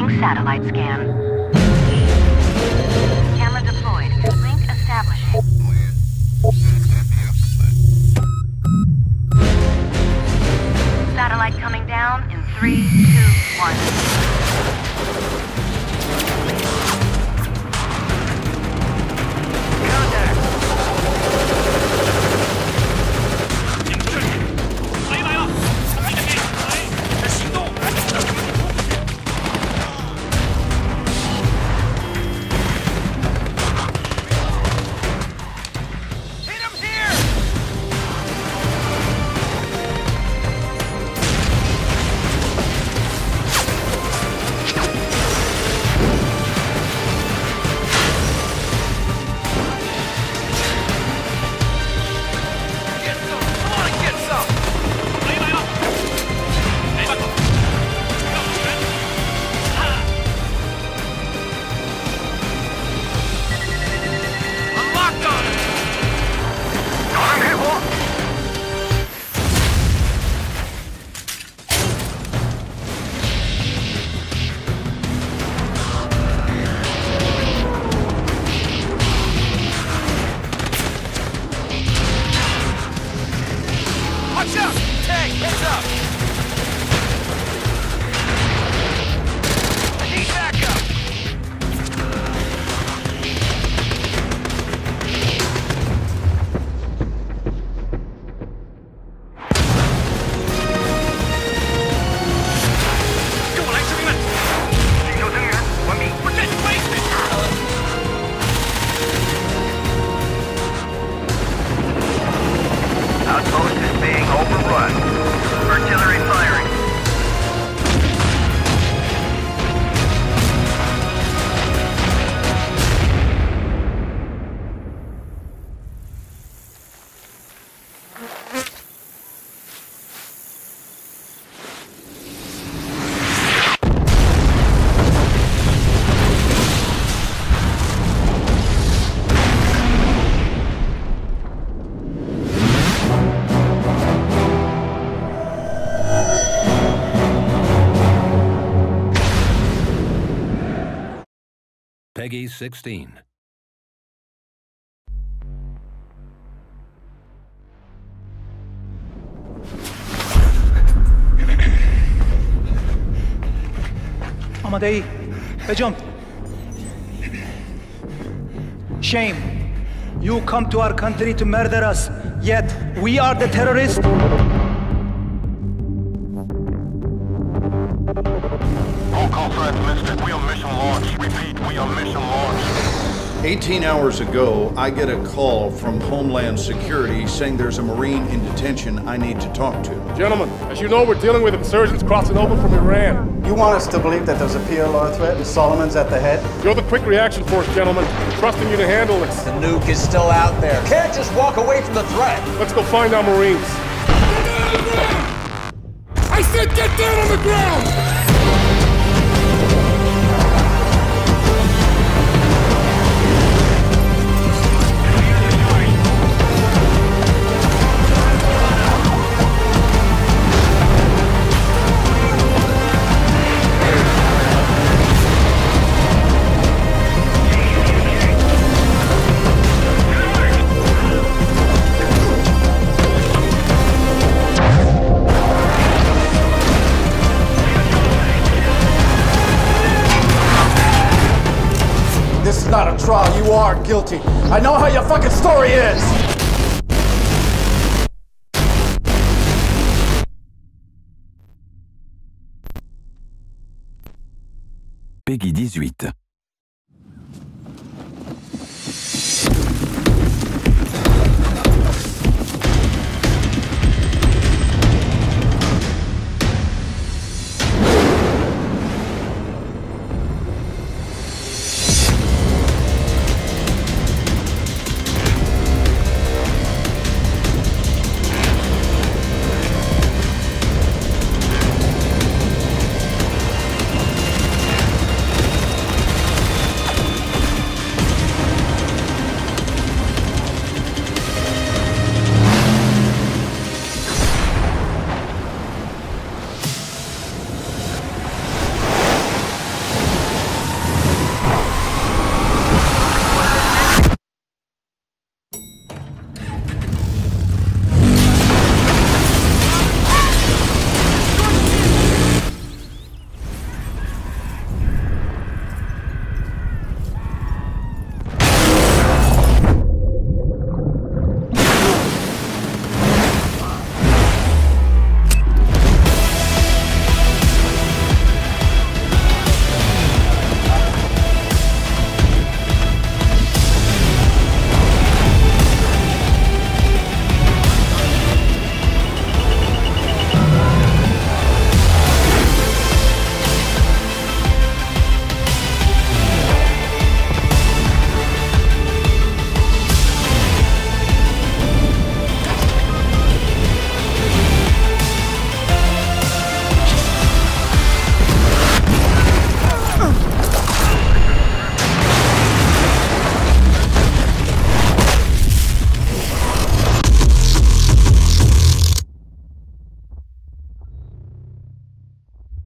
Initiating satellite scan. Camera deployed. Link establishing. Satellite coming down in 3, 2, 1. Artillery firing. 16. آماده‌ای؟ بجنب. Shame. You come to our country to murder us, yet we are the terrorists? All call signs listed. We on mission launch. Repeat, we on mission launch. 18 hours ago, I get a call from Homeland Security saying there's a Marine in detention I need to talk to. Gentlemen, as you know, we're dealing with insurgents crossing over from Iran. You want us to believe that there's a PLR threat and Solomon's at the head? You're the quick reaction force, gentlemen. Trusting you to handle this. The nuke is still out there. Can't just walk away from the threat. Let's go find our Marines. I said get down on the ground! This is not a trial. You are guilty. I know how your fucking story is! Peggy 18.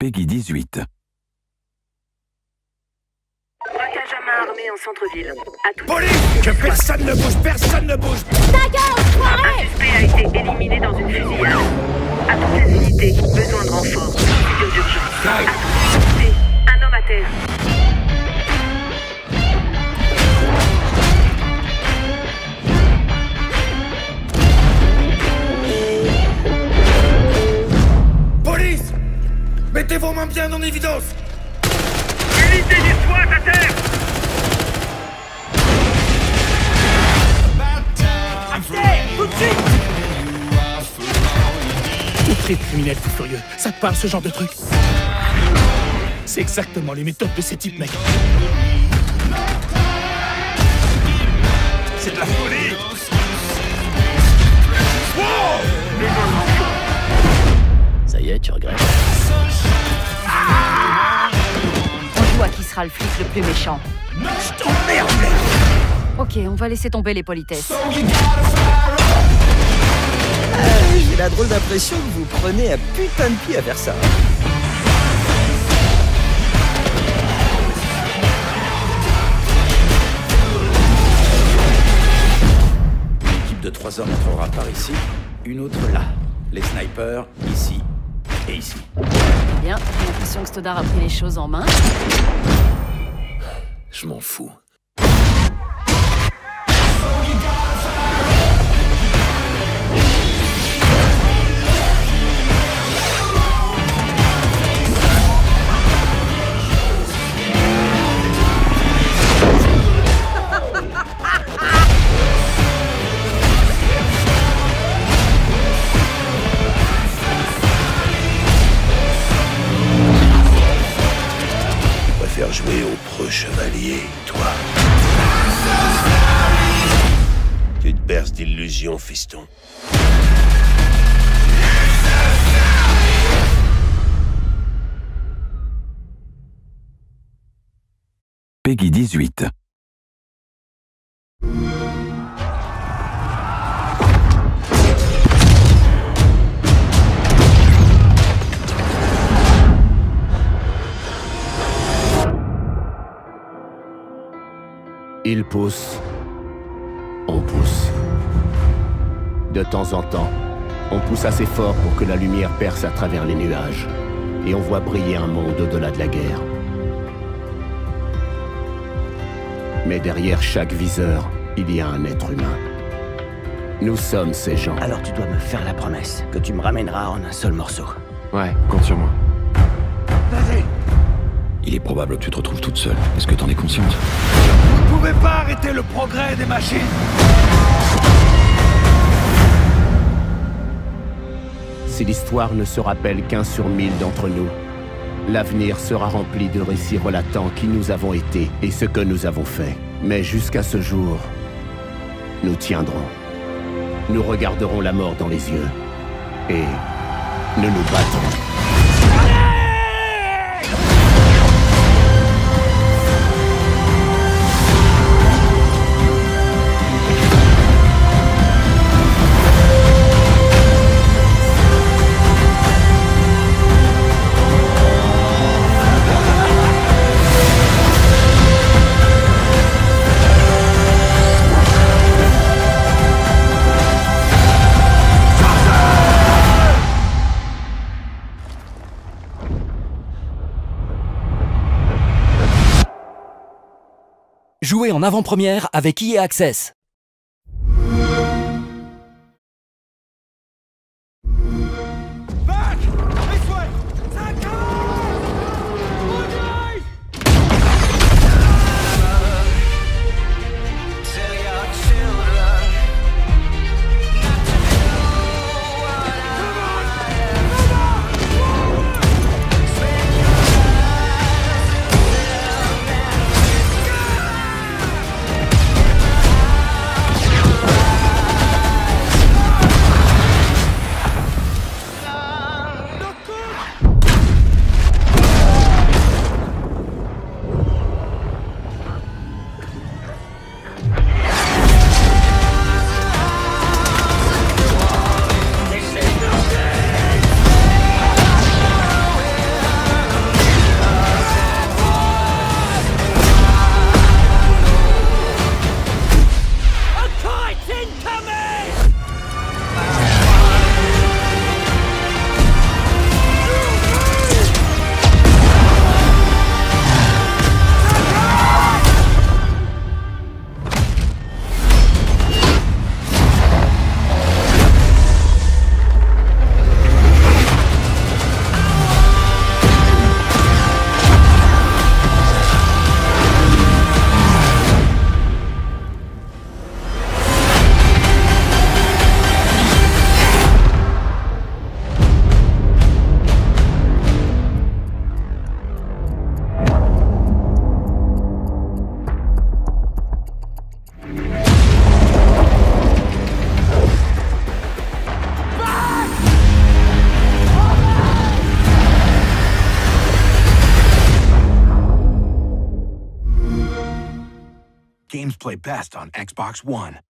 Peggy 18. Braquage à main armée en centre-ville. À tout. Police! Que personne ne bouge, personne ne bouge! Ta gueule, un suspect a été éliminé dans une fusillade. À toutes les unités, besoin de renfort. Procédure d'urgence. À toutes les unités, un homme à terre. Police! Mettez vos mains bien en évidence! Unité du SWAT à terre! Le trip criminel fou furieux, ça te parle ce genre de truc? C'est exactement les méthodes de ces types, mec. C'est de la folie! Ça y est, tu regrettes? On joue à qui sera le flic le plus méchant. Je t'emmerde! Ok, on va laisser tomber les politesses. J'ai la drôle d'impression que vous prenez un putain de pied à faire ça. Une équipe de 3 hommes entrera par ici, une autre là. Les snipers, ici et ici. Bien, j'ai l'impression que Stoddard a pris les choses en main. Je m'en fous. Jouer au preux chevalier, toi. Tu te berces d'illusions, fiston. Peggy 18. Il pousse, on pousse. De temps en temps, on pousse assez fort pour que la lumière perce à travers les nuages, et on voit briller un monde au-delà de la guerre. Mais derrière chaque viseur, il y a un être humain. Nous sommes ces gens. Alors tu dois me faire la promesse que tu me ramèneras en un seul morceau. Ouais, compte sur moi. Vas-y! Il est probable que tu te retrouves toute seule. Est-ce que t'en es consciente? Vous pouvez pas arrêter le progrès des machines! Si l'histoire ne se rappelle qu'1 sur 1000 d'entre nous, l'avenir sera rempli de récits relatant qui nous avons été et ce que nous avons fait. Mais jusqu'à ce jour, nous tiendrons. Nous regarderons la mort dans les yeux. Et nous nous battrons. Jouez en avant-première avec EA Access. Games play best on Xbox One.